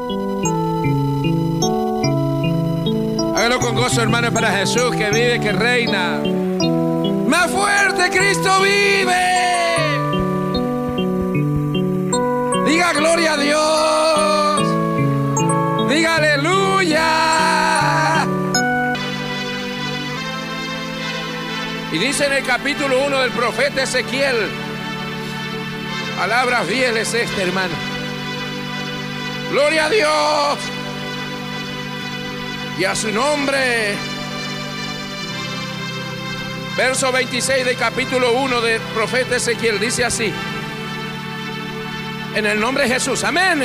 Hágalo con gozo, hermano, para Jesús que vive, que reina. Más fuerte, Cristo vive. Diga gloria a Dios. Diga aleluya. Y dice en el capítulo 1 del profeta Ezequiel, palabras fieles hermano. Gloria a Dios y a su nombre. Verso 26 del capítulo 1 del profeta Ezequiel dice así: en el nombre de Jesús, amén.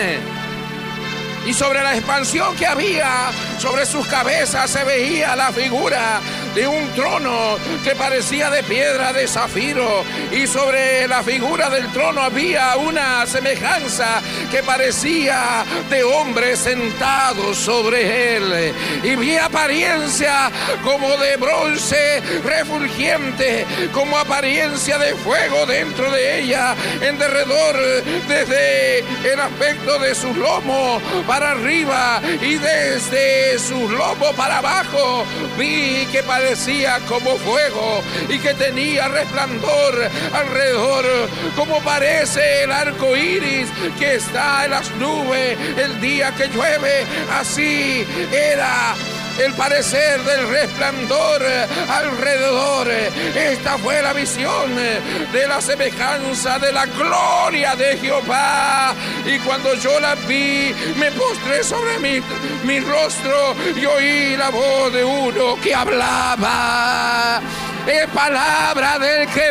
Y sobre la expansión que había sobre sus cabezas se veía la figura de un trono que parecía de piedra de zafiro, y sobre la figura del trono había una semejanza que parecía de hombre sentado sobre él, y vi apariencia como de bronce refulgente, como apariencia de fuego dentro de ella, en derredor, desde el aspecto de sus lomos para arriba y desde sus lomos para abajo. Vi que parecía como fuego y que tenía resplandor alrededor, como parece el arco iris que está en las nubes el día que llueve. Así era el parecer del resplandor alrededor. Esta fue la visión de la semejanza de la gloria de Jehová. Y cuando yo la vi, me postré sobre mi rostro y oí la voz de uno que hablaba. Es palabra del que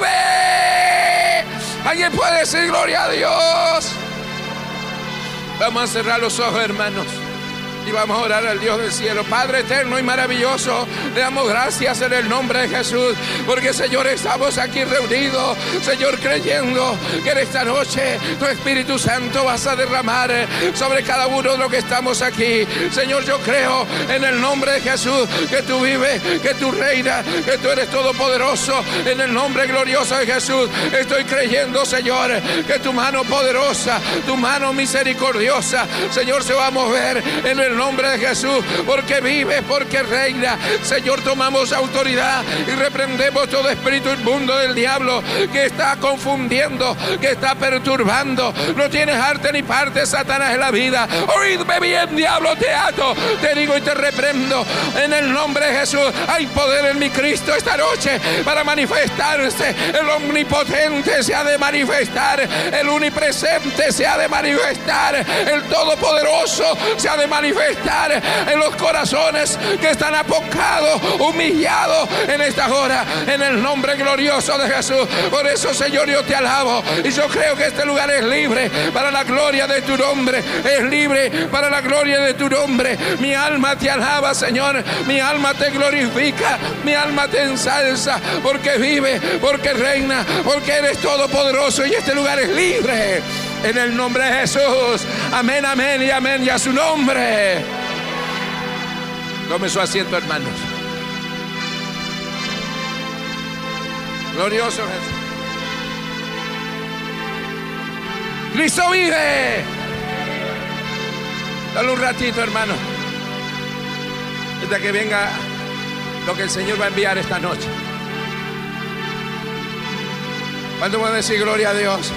vive. ¿Alguien puede decir gloria a Dios? Vamos a cerrar los ojos, hermanos, y vamos a orar al Dios del cielo. Padre eterno y maravilloso, le damos gracias en el nombre de Jesús, porque Señor, estamos aquí reunidos, Señor, creyendo que en esta noche tu Espíritu Santo vas a derramar sobre cada uno de los que estamos aquí. Señor, yo creo en el nombre de Jesús que tú vives, que tú reinas, que tú eres todopoderoso. En el nombre glorioso de Jesús estoy creyendo, Señor, que tu mano poderosa, tu mano misericordiosa, Señor, se va a mover en el nombre de Jesús, porque vive, porque reina. Señor, tomamos autoridad y reprendemos todo espíritu inmundo del diablo que está confundiendo, que está perturbando. No tienes arte ni parte, Satanás, en la vida. Oídme bien, diablo, te ato, te digo y te reprendo en el nombre de Jesús. Hay poder en mi Cristo esta noche para manifestarse. El omnipotente se ha de manifestar, el unipresente se ha de manifestar, el todopoderoso se ha de manifestar en los corazones que están apocados, humillados en esta hora, en el nombre glorioso de Jesús. Por eso, Señor, yo te alabo, y yo creo que este lugar es libre para la gloria de tu nombre, es libre para la gloria de tu nombre. Mi alma te alaba, Señor, mi alma te glorifica, mi alma te ensalza, porque vive, porque reina, porque eres todopoderoso, y este lugar es libre. En el nombre de Jesús, amén, amén y amén, y a su nombre. Tome su asiento, hermanos. Glorioso Jesús. Cristo vive. Dale un ratito, hermano, hasta que venga lo que el Señor va a enviar esta noche. ¿Cuánto van a decir gloria a Dios?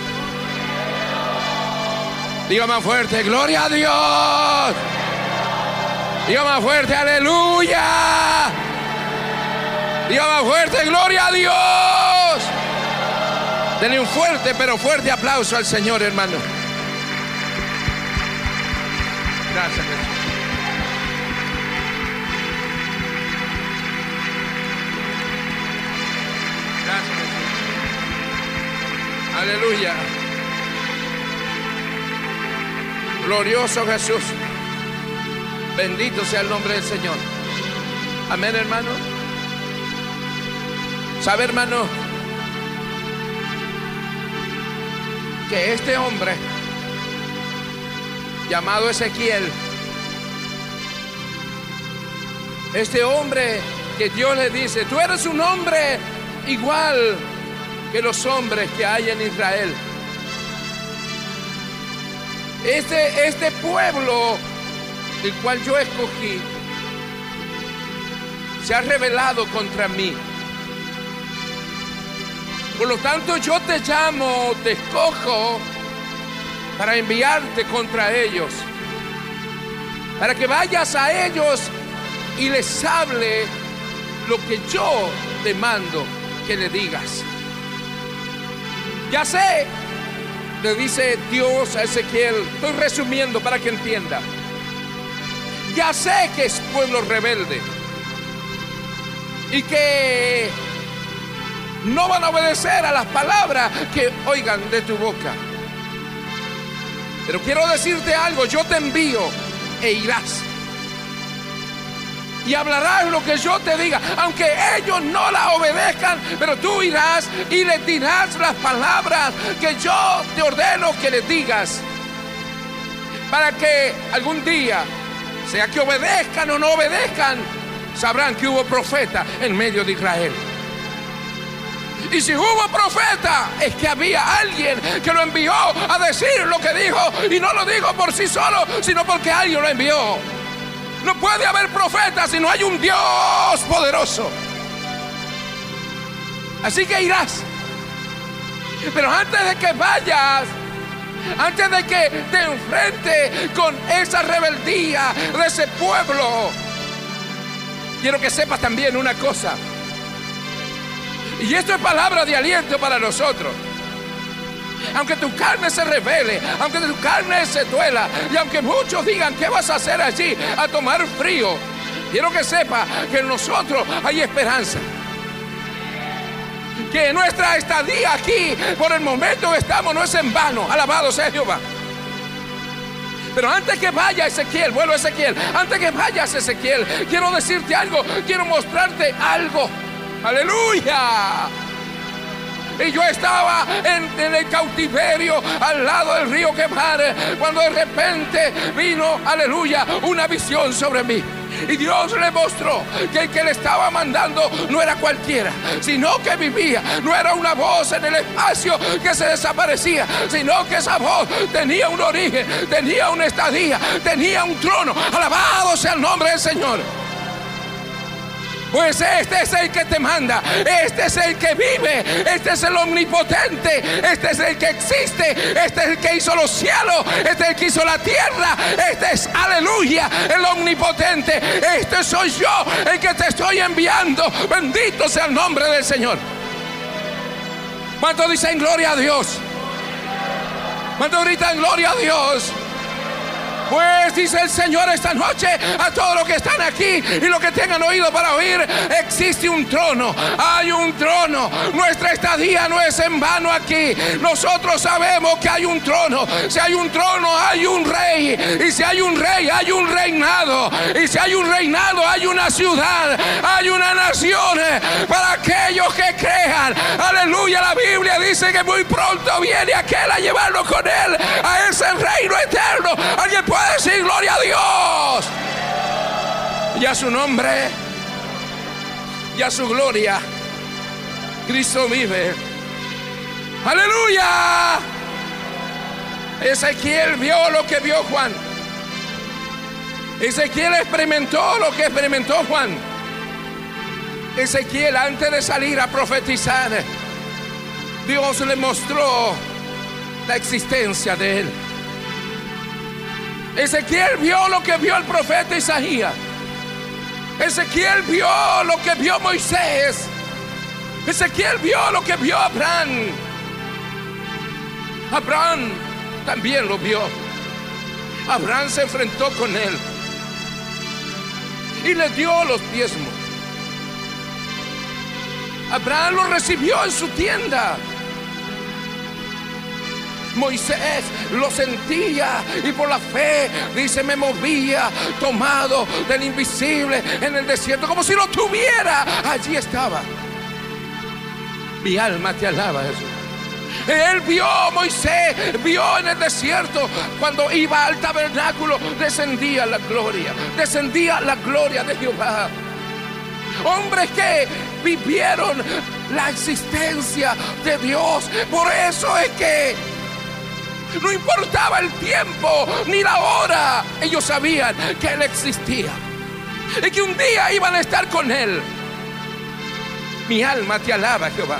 Diga más fuerte, gloria a Dios. Diga más fuerte, aleluya. Diga más fuerte, gloria a Dios. Denle un fuerte, pero fuerte aplauso al Señor, hermano. Gracias, Jesús. Gracias, Jesús. Aleluya. Glorioso Jesús. Bendito sea el nombre del Señor. Amén, hermano. ¿Sabe, hermano, que este hombre llamado Ezequiel, este hombre que Dios le dice, tú eres un hombre igual que los hombres que hay en Israel? Este pueblo, el cual yo escogí, se ha rebelado contra mí. Por lo tanto, yo te llamo, te escojo para enviarte contra ellos, para que vayas a ellos y les hable lo que yo te mando que le digas. Ya sé, le dice Dios a Ezequiel, estoy resumiendo para que entienda. Ya sé que es pueblo rebelde y que no van a obedecer a las palabras que oigan de tu boca. Pero quiero decirte algo, yo te envío e irás. Y hablarás lo que yo te diga, aunque ellos no la obedezcan, pero tú irás y les dirás las palabras que yo te ordeno que les digas, para que algún día, sea que obedezcan o no obedezcan, sabrán que hubo profeta en medio de Israel. Y si hubo profeta, es que había alguien que lo envió a decir lo que dijo, y no lo dijo por sí solo, sino porque alguien lo envió. No puede haber profeta si no hay un Dios poderoso. Así que irás. Pero antes de que vayas, antes de que te enfrentes con esa rebeldía de ese pueblo, quiero que sepas también una cosa. Y esto es palabra de aliento para nosotros. Aunque tu carne se revele, aunque tu carne se duela, y aunque muchos digan, ¿qué vas a hacer allí? A tomar frío. Quiero que sepa que en nosotros hay esperanza. Que nuestra estadía aquí, por el momento que estamos, no es en vano. Alabado sea Jehová. Pero antes que vaya Ezequiel, vuelvo a Ezequiel. Antes que vayas Ezequiel, quiero decirte algo, quiero mostrarte algo. Aleluya. Y yo estaba en el cautiverio al lado del río Quebar, cuando de repente vino, aleluya, una visión sobre mí. Y Dios le mostró que el que le estaba mandando no era cualquiera, sino que vivía. No era una voz en el espacio que se desaparecía, sino que esa voz tenía un origen, tenía una estadía, tenía un trono. Alabado sea el nombre del Señor. Pues este es el que te manda, este es el que vive, este es el omnipotente, este es el que existe, este es el que hizo los cielos, este es el que hizo la tierra, este es, aleluya, el omnipotente. Este soy yo, el que te estoy enviando. Bendito sea el nombre del Señor. ¿Cuántos dicen gloria a Dios? ¿Cuántos gritan gloria a Dios? Pues dice el Señor esta noche a todos los que están aquí y los que tengan oído para oír: existe un trono, hay un trono. Nuestra estadía no es en vano aquí. Nosotros sabemos que hay un trono. Si hay un trono, hay un rey. Y si hay un rey, hay un reinado. Y si hay un reinado, hay una ciudad, hay una nación para aquellos que crean. Aleluya, la Biblia dice que muy pronto viene aquel a llevarlo con él a ese reino eterno. Alguien puede decir gloria a Dios y a su nombre y a su gloria. Cristo vive. Aleluya. Ezequiel vio lo que vio Juan. Ezequiel experimentó lo que experimentó Juan. Ezequiel, antes de salir a profetizar, Dios le mostró la existencia de él. Ezequiel vio lo que vio el profeta Isaías. Ezequiel vio lo que vio Moisés. Ezequiel vio lo que vio Abraham. Abraham también lo vio. Abraham se enfrentó con él y le dio los diezmos. Abraham lo recibió en su tienda. Moisés lo sentía y por la fe, dice, me movía, tomado del invisible en el desierto, como si lo tuviera. Allí estaba. Mi alma te alaba, Jesús. Él vio, Moisés vio en el desierto, cuando iba al tabernáculo, descendía la gloria de Jehová. Hombres que vivieron la existencia de Dios. Por eso es que No importaba el tiempo ni la hora. Ellos sabían que Él existía y que un día iban a estar con Él. Mi alma te alaba, Jehová.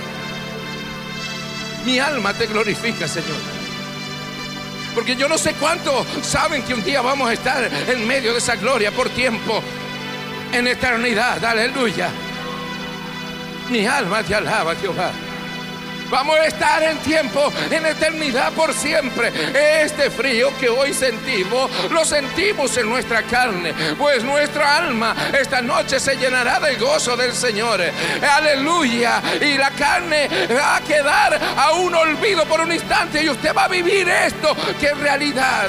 Mi alma te glorifica, Señor. Porque yo no sé cuántos saben que un día vamos a estar en medio de esa gloria por tiempo, en eternidad. Aleluya. Mi alma te alaba, Jehová. Vamos a estar en tiempo, en eternidad por siempre. Este frío que hoy sentimos, lo sentimos en nuestra carne, pues nuestra alma esta noche se llenará del gozo del Señor. Aleluya. Y la carne va a quedar a un olvido por un instante, y usted va a vivir esto que es realidad.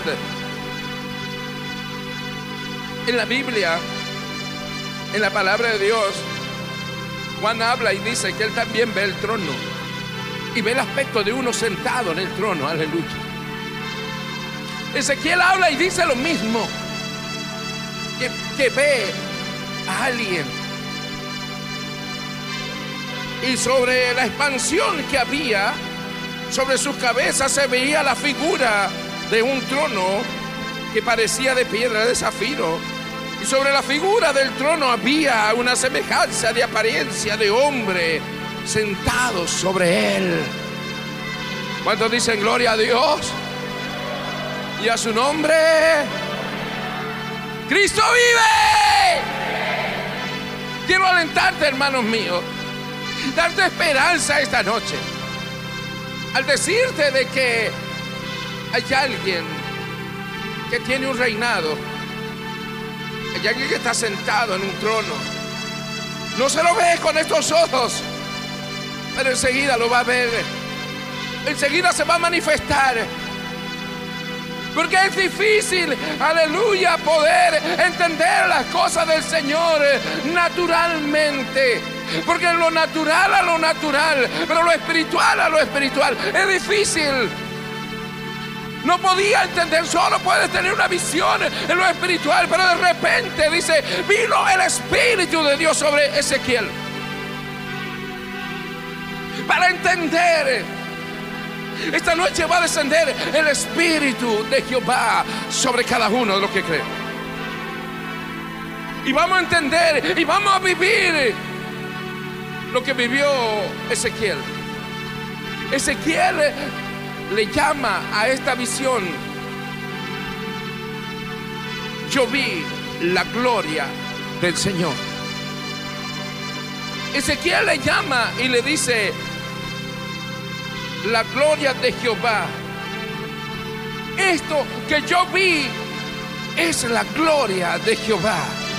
En la Biblia, en la palabra de Dios, Juan habla y dice que él también ve el trono y ve el aspecto de uno sentado en el trono. Aleluya. Ezequiel habla y dice lo mismo, que ve a alguien. Y sobre la expansión que había, sobre sus cabezas se veía la figura de un trono que parecía de piedra de zafiro. Y sobre la figura del trono había una semejanza de apariencia de hombre sentado sobre él. ¿Cuántos dicen gloria a Dios? Y a su nombre. ¡Cristo vive! Quiero alentarte, hermanos míos, darte esperanza esta noche, al decirte de que hay alguien que tiene un reinado. Hay alguien que está sentado en un trono. No se lo ve con estos ojos, pero enseguida lo va a ver. Enseguida se va a manifestar. Porque es difícil, aleluya, poder entender las cosas del Señor naturalmente. Porque lo natural a lo natural, pero lo espiritual a lo espiritual, es difícil. No podía entender, solo puedes tener una visión en lo espiritual, pero de repente dice, vino el Espíritu de Dios sobre Ezequiel para entender. Esta noche va a descender el Espíritu de Jehová sobre cada uno de los que creen. Y vamos a entender y vamos a vivir lo que vivió Ezequiel. Ezequiel le llama a esta visión: yo vi la gloria del Señor. Ezequiel le llama y le dice: la gloria de Jehová. Esto que yo vi es la gloria de Jehová.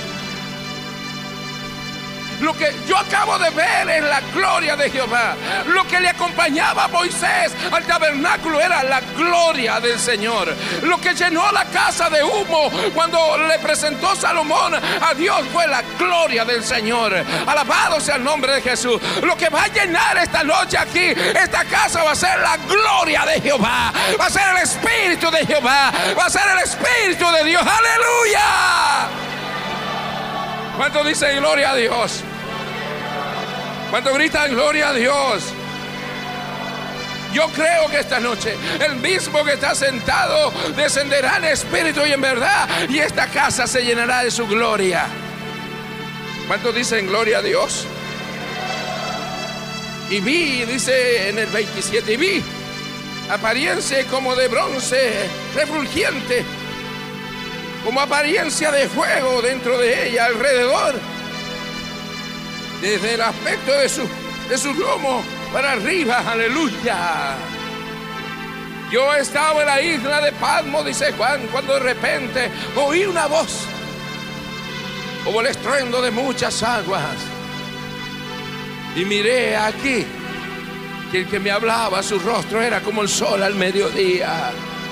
Lo que yo acabo de ver es la gloria de Jehová. Lo que le acompañaba a Moisés al tabernáculo era la gloria del Señor. Lo que llenó la casa de humo cuando le presentó Salomón a Dios fue la gloria del Señor. Alabado sea el nombre de Jesús. Lo que va a llenar esta noche aquí, esta casa, va a ser la gloria de Jehová. Va a ser el Espíritu de Jehová. Va a ser el Espíritu de Dios. ¡Aleluya! ¿Cuántos dicen gloria a Dios? ¿Cuántos gritan gloria a Dios? Yo creo que esta noche el mismo que está sentado descenderá en espíritu y en verdad, y esta casa se llenará de su gloria. ¿Cuántos dicen gloria a Dios? Y vi, dice en el 27, y vi apariencia como de bronce refulgente, como apariencia de fuego dentro de ella, alrededor, desde el aspecto de su lomo para arriba. Aleluya. Yo estaba en la isla de Patmos, dice Juan, cuando de repente oí una voz como el estruendo de muchas aguas, y miré aquí que el que me hablaba, su rostro era como el sol al mediodía,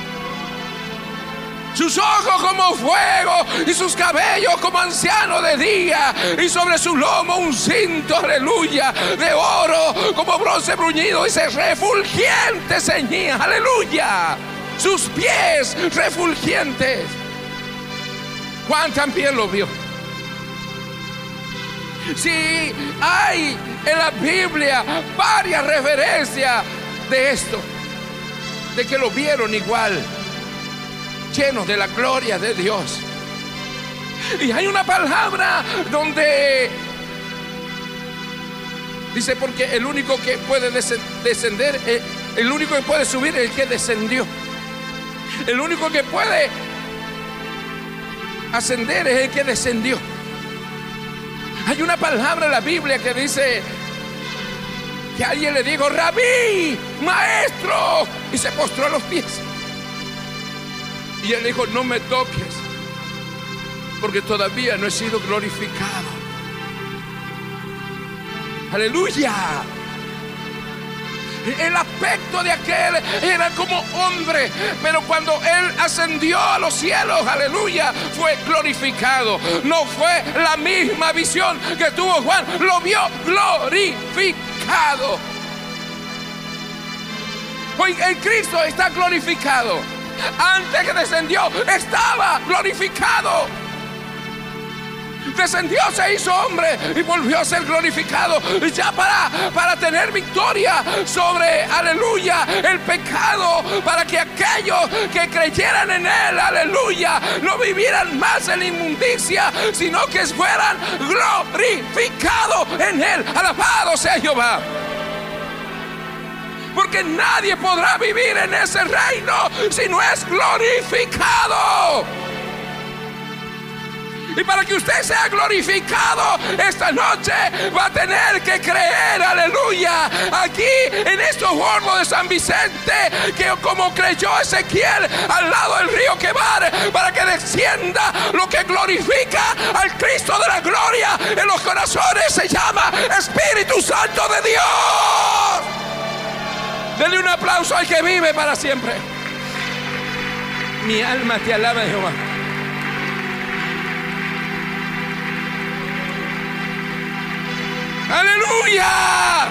sus ojos como fuego y sus cabellos como anciano de día, y sobre su lomo un cinto, aleluya, de oro como bronce bruñido, dice, refulgente ceñía, aleluya, sus pies refulgentes. Juan también lo vio. Sí, hay en la Biblia varias referencias de esto. de que lo vieron igual, llenos de la gloria de Dios. Y hay una palabra donde dice, porque el único que puede descender, el único que puede subir es el que descendió. El único que puede ascender es el que descendió. Hay una palabra en la Biblia que dice que alguien le dijo: Rabí, maestro, y se postró a los pies. Y él dijo: no me toques, porque todavía no he sido glorificado. Aleluya. El aspecto de aquel era como hombre, pero cuando él ascendió a los cielos, aleluya, fue glorificado. No fue la misma visión que tuvo Juan, lo vio glorificado. Hoy el Cristo está glorificado. Antes que descendió, estaba glorificado. Descendió, se hizo hombre y volvió a ser glorificado, ya para tener victoria sobre, aleluya, el pecado, para que aquellos que creyeran en él, aleluya, no vivieran más en la inmundicia, sino que fueran glorificados en él. Alabado sea Jehová. Porque nadie podrá vivir en ese reino si no es glorificado. Y para que usted sea glorificado esta noche, va a tener que creer, aleluya, aquí en estos hornos de San Vicente, que como creyó Ezequiel al lado del río Quebar, para que descienda lo que glorifica al Cristo de la gloria en los corazones, se llama Espíritu Santo de Dios. Denle un aplauso al que vive para siempre. Mi alma te alaba, Jehová. ¡Aleluya!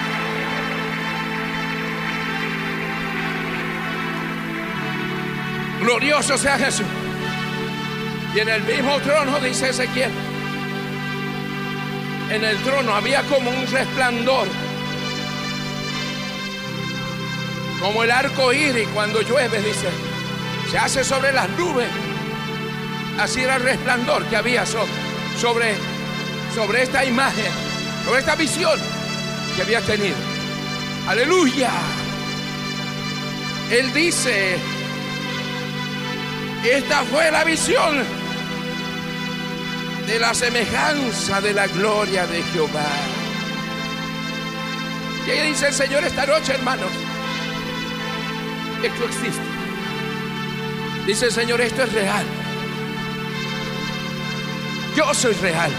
Glorioso sea Jesús. Y en el mismo trono, dice Ezequiel, en el trono había como un resplandor, como el arco iris cuando llueve, dice, se hace sobre las nubes. Así era el resplandor que había sobre esta imagen, sobre esta visión que había tenido. Aleluya. Él dice: esta fue la visión de la semejanza de la gloria de Jehová. Y ahí dice el Señor esta noche, hermanos, esto existe. Dice el Señor: esto es real. Yo soy real.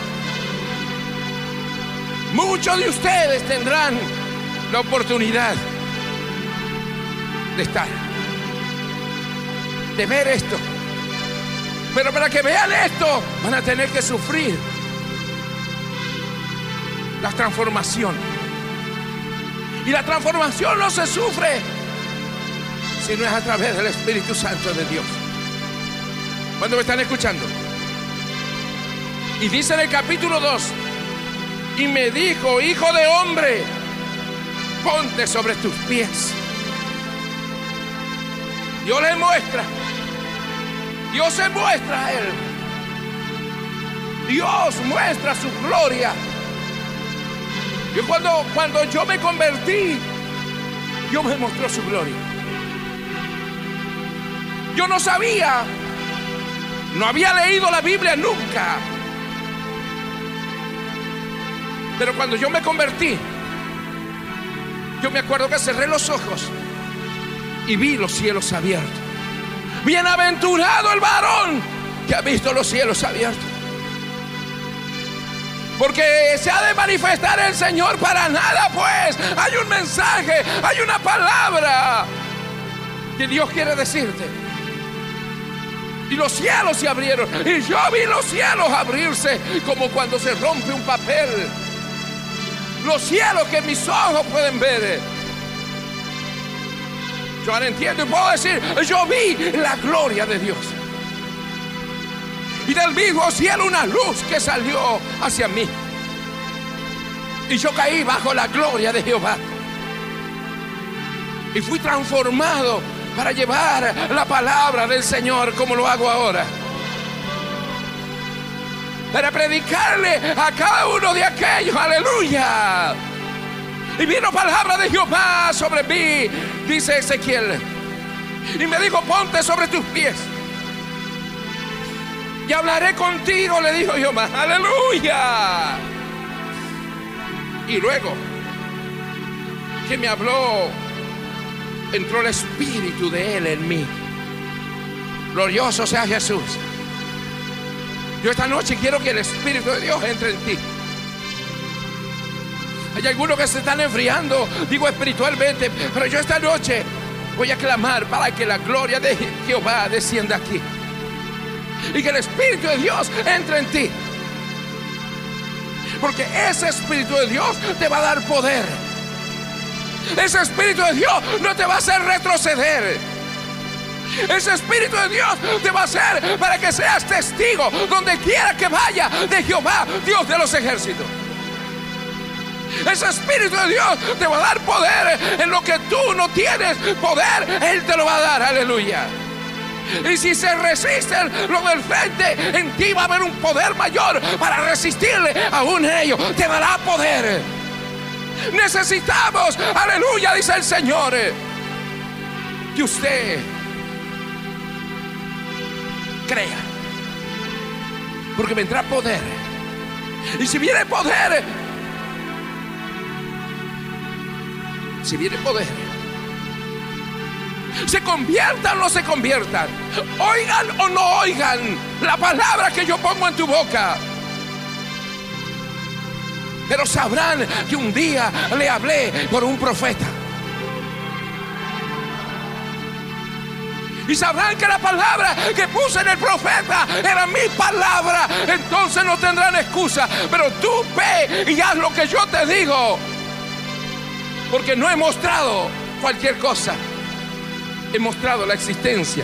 Muchos de ustedes tendrán la oportunidad de estar, de ver esto. Pero para que vean esto, van a tener que sufrir la transformación. Y la transformación no se sufre si no es a través del Espíritu Santo de Dios. ¿Cuándo me están escuchando? Y dice en el capítulo 2: y me dijo: hijo de hombre, ponte sobre tus pies. Dios le muestra, Dios se muestra a él, Dios muestra su gloria. Yo cuando yo me convertí, Dios me mostró su gloria. Yo no sabía, no había leído la Biblia nunca. Pero cuando yo me convertí, yo me acuerdo que cerré los ojos y vi los cielos abiertos. Bienaventurado el varón que ha visto los cielos abiertos. Porque se ha de manifestar el Señor para nada, pues hay un mensaje, hay una palabra que Dios quiere decirte. Y los cielos se abrieron, y yo vi los cielos abrirse como cuando se rompe un papel. Los cielos que mis ojos pueden ver. Yo ahora entiendo y puedo decir: yo vi la gloria de Dios. Y del mismo cielo una luz que salió hacia mí. Y yo caí bajo la gloria de Jehová. Y fui transformado para llevar la palabra del Señor como lo hago ahora. Para predicarle a cada uno de aquellos, aleluya. Y vino palabra de Jehová sobre mí, dice Ezequiel. Y me dijo, ponte sobre tus pies y hablaré contigo, le dijo Jehová, aleluya. Y luego que me habló, entró el Espíritu de Él en mí. Glorioso sea Jesús. Yo esta noche quiero que el Espíritu de Dios entre en ti. Hay algunos que se están enfriando, digo espiritualmente, pero yo esta noche voy a clamar para que la gloria de Jehová descienda aquí y que el Espíritu de Dios entre en ti, porque ese Espíritu de Dios te va a dar poder. Ese Espíritu de Dios no te va a hacer retroceder. Ese Espíritu de Dios te va a hacer para que seas testigo donde quiera que vaya de Jehová, Dios de los ejércitos. Ese Espíritu de Dios te va a dar poder en lo que tú no tienes poder. Él te lo va a dar, aleluya. Y si se resisten los del frente, en ti va a haber un poder mayor para resistirle aún en ellos. Te dará poder. Necesitamos, aleluya, dice el Señor, que usted crea, porque vendrá poder. Y si viene poder, se conviertan o no se conviertan, oigan o no oigan la palabra que yo pongo en tu boca, pero sabrán que un día le hablé por un profeta. Y sabrán que la palabra que puse en el profeta era mi palabra. Entonces no tendrán excusa. Pero tú ve y haz lo que yo te digo, porque no he mostrado cualquier cosa. He mostrado la existencia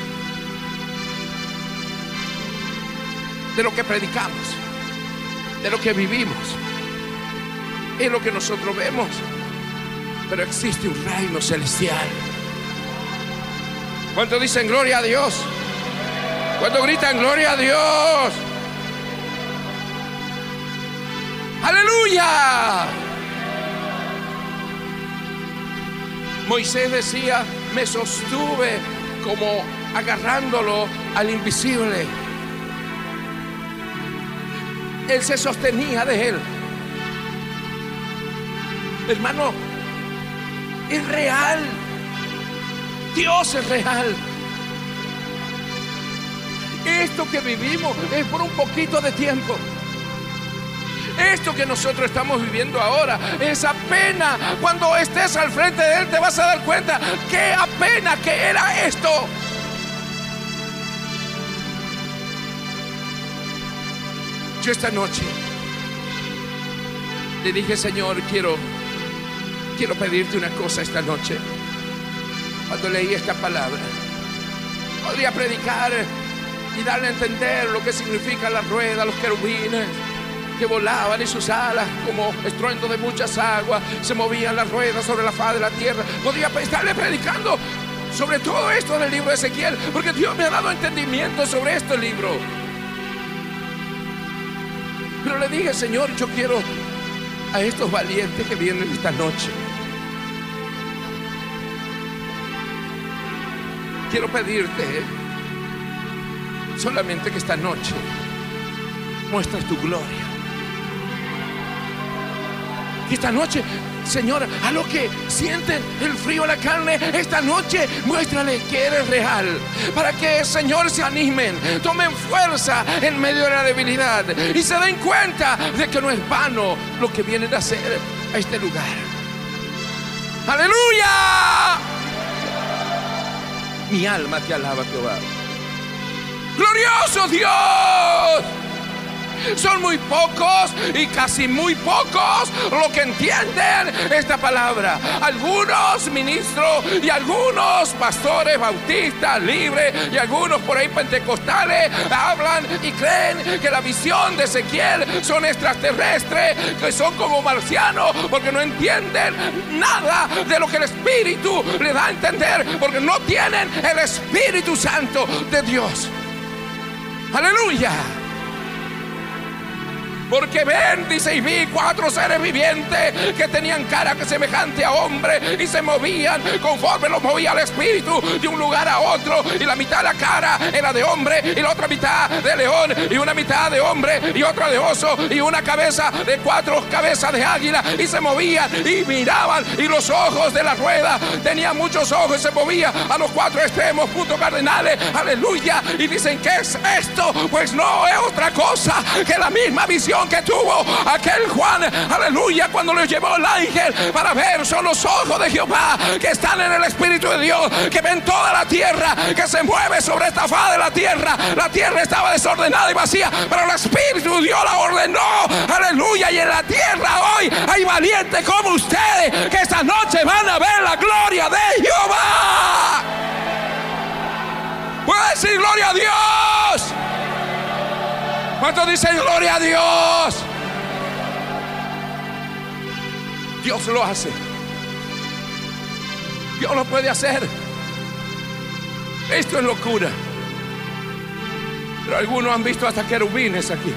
de lo que predicamos, de lo que vivimos. Es lo que nosotros vemos. Pero existe un reino celestial. ¿Cuántos dicen gloria a Dios? ¿Cuántos gritan gloria a Dios? ¡Aleluya! Moisés decía, me sostuve como agarrándolo al invisible. Él se sostenía de él. Hermano, es real. Dios es real. Esto que vivimos es por un poquito de tiempo. Esto que nosotros estamos viviendo ahora es apenas. Cuando estés al frente de Él te vas a dar cuenta que apenas que era esto. Yo esta noche le dije, Señor, quiero pedirte una cosa esta noche. Cuando leí esta palabra, podría predicar y darle a entender lo que significa la rueda, los querubines que volaban y sus alas como estruendo de muchas aguas, se movían las ruedas sobre la faz de la tierra. Podría estarle predicando sobre todo esto del libro de Ezequiel, porque Dios me ha dado entendimiento sobre este libro. Pero le dije, Señor, yo quiero a estos valientes que vienen esta noche, quiero pedirte solamente que esta noche muestres tu gloria. Que esta noche, Señor, a los que sienten el frío en la carne, esta noche muéstrale que eres real, para que, Señor, se animen, tomen fuerza en medio de la debilidad y se den cuenta de que no es vano lo que vienen a hacer a este lugar. ¡Aleluya! Mi alma te alaba, Jehová. ¡Glorioso Dios! Son muy pocos y casi muy pocos los que entienden esta palabra. Algunos ministros y algunos pastores bautistas libres y algunos por ahí pentecostales hablan y creen que la visión de Ezequiel son extraterrestres, que son como marcianos, porque no entienden nada de lo que el Espíritu le da a entender, porque no tienen el Espíritu Santo de Dios. Aleluya. Porque ven, dice, y vi 4 seres vivientes que tenían cara semejante a hombre y se movían conforme los movía el Espíritu de un lugar a otro, y la mitad de la cara era de hombre y la otra mitad de león, y una mitad de hombre y otra de oso, y una cabeza de 4 cabezas de águila, y se movían y miraban, y los ojos de la rueda tenían muchos ojos y se movían a los 4 extremos, puntos cardinales. Aleluya. Y dicen, ¿qué es esto? Pues no es otra cosa que la misma visión que tuvo aquel Juan, aleluya, cuando le llevó el ángel para ver. Son los ojos de Jehová que están en el Espíritu de Dios, que ven toda la tierra, que se mueve sobre esta faz de la tierra. La tierra estaba desordenada y vacía, pero el Espíritu de Dios la ordenó, aleluya. Y en la tierra hoy hay valientes como ustedes que esta noche van a ver la gloria de Jehová. ¿Puede decir gloria a Dios? ¿Cuántos dicen gloria a Dios? Dios lo hace. Dios lo puede hacer. Esto es locura. Pero algunos han visto hasta querubines aquí.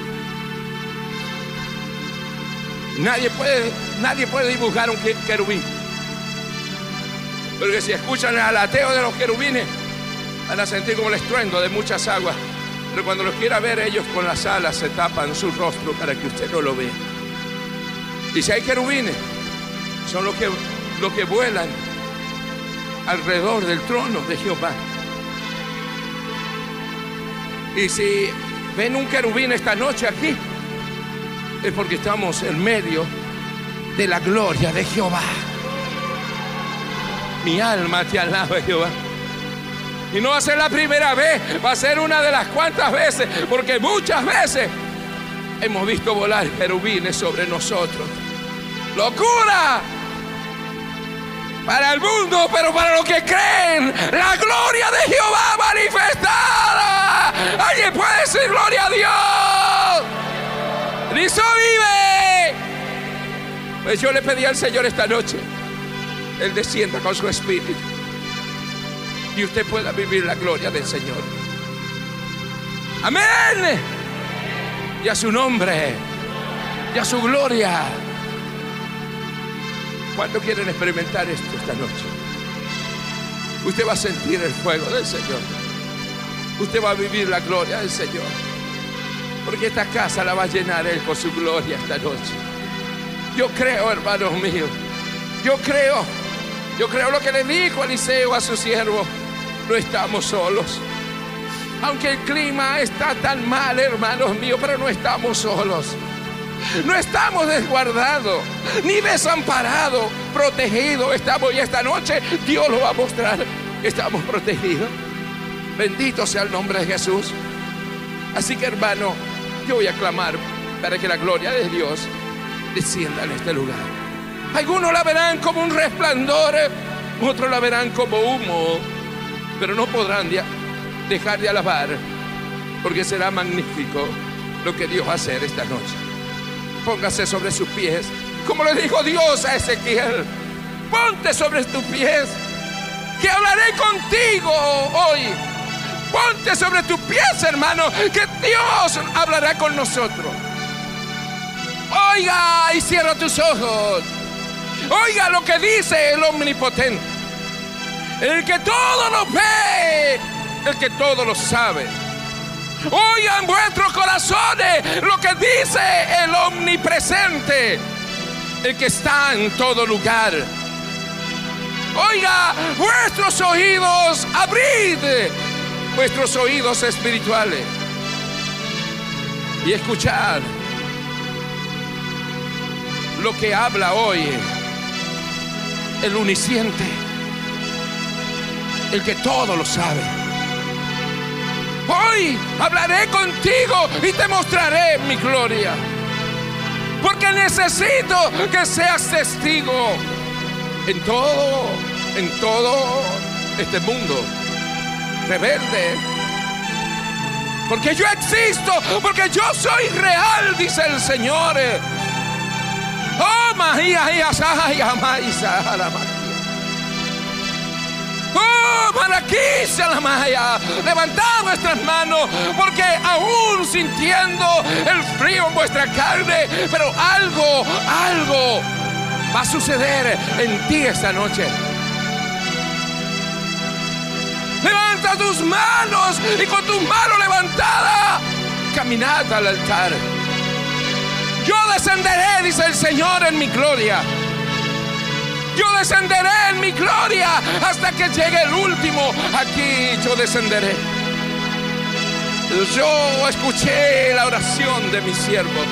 Nadie puede dibujar un querubín. Porque si escuchan el aleteo de los querubines, van a sentir como el estruendo de muchas aguas. Pero cuando los quiera ver, ellos con las alas se tapan su rostro para que usted no lo vea. Y si hay querubines, son los que vuelan alrededor del trono de Jehová. Y si ven un querubín esta noche aquí, es porque estamos en medio de la gloria de Jehová. Mi alma te alaba, Jehová. Y no va a ser la primera vez, va a ser una de las cuantas veces, porque muchas veces hemos visto volar querubines sobre nosotros. ¡Locura! Para el mundo, pero para los que creen, la gloria de Jehová manifestada. ¿Alguien puede decir gloria a Dios? ¡Cristo vive! Pues yo le pedí al Señor esta noche, Él descienda con su Espíritu y usted pueda vivir la gloria del Señor. Amén. Y a su nombre y a su gloria. ¿Cuántos quieren experimentar esto esta noche? Usted va a sentir el fuego del Señor. Usted va a vivir la gloria del Señor, porque esta casa la va a llenar Él con su gloria esta noche. Yo creo, hermanos míos, yo creo lo que le dijo Eliseo a su siervo. No estamos solos. Aunque el clima está tan mal, hermanos míos, pero no estamos solos. No estamos desguardados ni desamparados, protegidos estamos. Y esta noche Dios lo va a mostrar. Estamos protegidos. Bendito sea el nombre de Jesús. Así que, hermano, yo voy a clamar para que la gloria de Dios descienda en este lugar. Algunos la verán como un resplandor, otros la verán como humo, pero no podrán dejar de alabar, porque será magnífico lo que Dios va a hacer esta noche. Póngase sobre sus pies, como le dijo Dios a Ezequiel. Ponte sobre tus pies, que hablaré contigo hoy. Ponte sobre tus pies, hermano, que Dios hablará con nosotros. Oiga y cierra tus ojos. Oiga lo que dice el Omnipotente, el que todo lo ve, el que todo lo sabe. Oigan vuestros corazones lo que dice el Omnipresente, el que está en todo lugar. Oiga vuestros oídos, abrid vuestros oídos espirituales y escuchad lo que habla hoy el Omnisciente, el que todo lo sabe. hoy hablaré contigo y te mostraré mi gloria. Porque necesito que seas testigo en todo este mundo rebelde. Porque yo existo, porque yo soy real, dice el Señor. Oh, María, oh, Malaquisa la Maya. Levantad vuestras manos, porque aún sintiendo el frío en vuestra carne, pero algo va a suceder en ti esta noche. Levanta tus manos y con tus manos levantadas caminad al altar. Yo descenderé, dice el Señor, en mi gloria. Yo descenderé en mi gloria hasta que llegue el último. Aquí yo descenderé. Yo escuché la oración de mi siervo.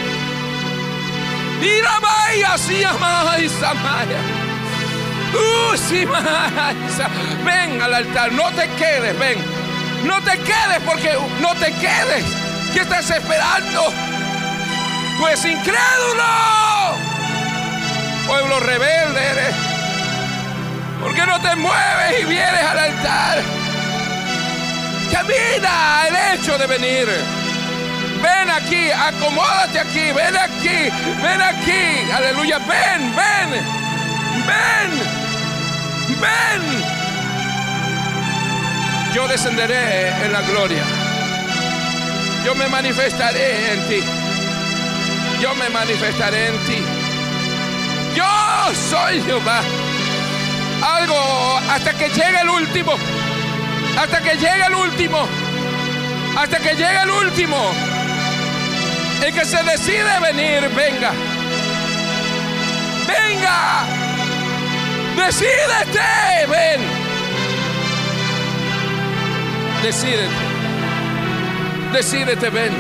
Mira, Maya, sí, Maya, Samaya. Sí, Maya. Ven al altar, no te quedes, ven. No te quedes, porque no te quedes. ¿Qué estás esperando? Pues incrédulo, pueblo rebelde eres. ¿Por qué no te mueves y vienes al altar? Camina el hecho de venir. Ven aquí, acomódate aquí, ven aquí, ven aquí. Aleluya, ven, ven, ven, ven. Yo descenderé en la gloria. Yo me manifestaré en ti. Yo me manifestaré en ti. Yo soy Jehová. Algo hasta que llegue el último. Hasta que llegue el último. Hasta que llegue el último. El que se decide venir, venga. Venga. Decídete, ven. Decídete. Decídete, ven.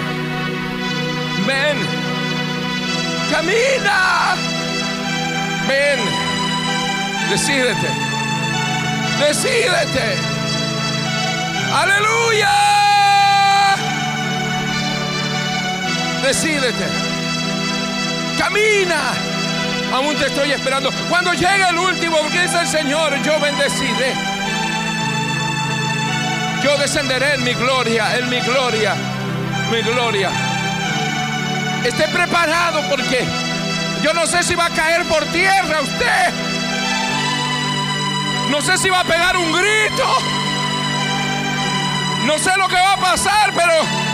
Ven. Camina. Ven. Decídete. Decídete. Aleluya. Decídete. Camina. Aún te estoy esperando. Cuando llegue el último, porque dice el Señor, yo bendeciré. Yo descenderé en mi gloria, en mi gloria, mi gloria. Esté preparado, porque yo no sé si va a caer por tierra usted. No sé si va a pegar un grito. No sé lo que va a pasar, pero